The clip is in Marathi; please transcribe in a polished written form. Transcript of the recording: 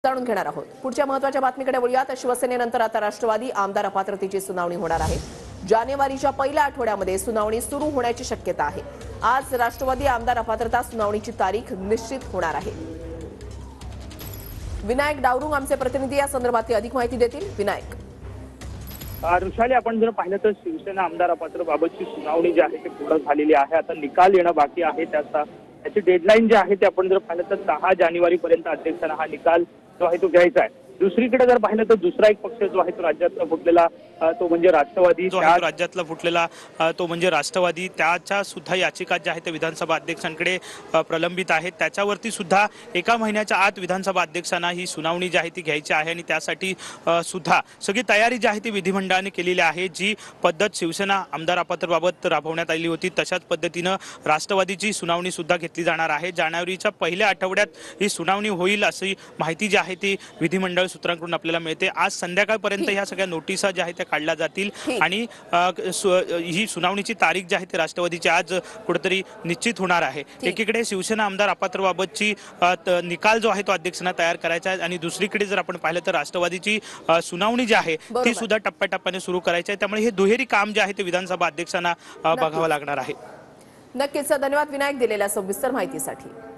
जाणून घेणार आहोत। पुढच्या महत्त्वाच्या बातमीकडे वळूयात। शिवसेनेनंतर आता राष्ट्रवादी आमदार अपात्रतेची सुनावणी होणार आहे। जानेवारीच्या पहिल्या आठवड्यामध्ये सुनावणी सुरू होण्याची शक्यता आहे। आज राष्ट्रवादी आमदार अपात्रता सुनावणीची तारीख निश्चित होणार आहे। विनायक डावरुंग आमचे प्रतिनिधी या संदर्भातली अधिक माहिती देतील। विनायक, ऋषाली, आपण जर पाहिलं तर शिवसेना आमदार अपात्र बाबतची सुनावणी जी आहे ती पूर्ण झालेली आहे। आता निकाल येणं बाकी आहे। त्याची डेडलाईन जी आहे ते आपण जर पाहिलं तर 10 जानेवारी पर्यंत अध्यक्षांना हा निकाल जो आहे तो घ्यायचा आहे। दुसरीकडे जर पाहिलं तर दुसरा एक पक्ष जो आहे तो राज्यातला फुटलेला तो म्हणजे राष्ट्रवादी, त्याच्या सुद्धा याचिका ज्या आहेत त्या विधानसभा अध्यक्षांकडे प्रलंबित आहेत। त्याच्यावरती सुद्धा एका महिन्याच्या आत विधानसभा अध्यक्षांना ही सुनावणी जी आहे ती घ्यायची आहे आणि त्यासाठी सुद्धा सगळी तयारी जी आहे ती विधिमंडळाने केलेली आहे। जी पद्धत शिवसेना आमदार अपात्रबाबत राबवण्यात आली होती तशाच पद्धतीनं राष्ट्रवादीची सुनावणी सुद्धा घेतली जाणार आहे। जानेवारीच्या पहिल्या आठवड्यात ही सुनावणी होईल अशी माहिती जी आहे ती विधिमंडळ सूत्रांकडून आपल्याला मिळते। आज संध्याकाळपर्यंत ह्या सगळ्या नोटिसा ज्या आहेत त्या काढल्या जातील आणि ही सुनावणीची तारीख जी आहे ती राष्ट्रवादीची आज कुठेतरी निश्चित होणार आहे। एकीकडे शिवसेना आमदार अपात्रबाबतची निकाल जो आहे तो अध्यक्षांना तयार करायचा आहे आणि दुसरीकडे जर आपण पाहिलं तर राष्ट्रवादीची सुनावणी जी आहे ती सुद्धा टप्प्याटप्प्याने सुरू करायची आहे। त्यामुळे हे दुहेरी काम जे आहे ते विधानसभा अध्यक्षांना बघावं लागणार आहे। नक्कीच धन्यवाद विनायक दिलेल्या सविस्तर माहितीसाठी।